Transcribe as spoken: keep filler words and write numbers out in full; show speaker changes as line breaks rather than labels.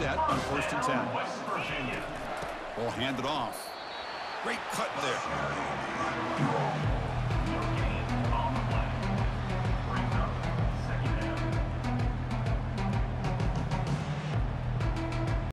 set on first and ten. We'll hand it off. Great cut there.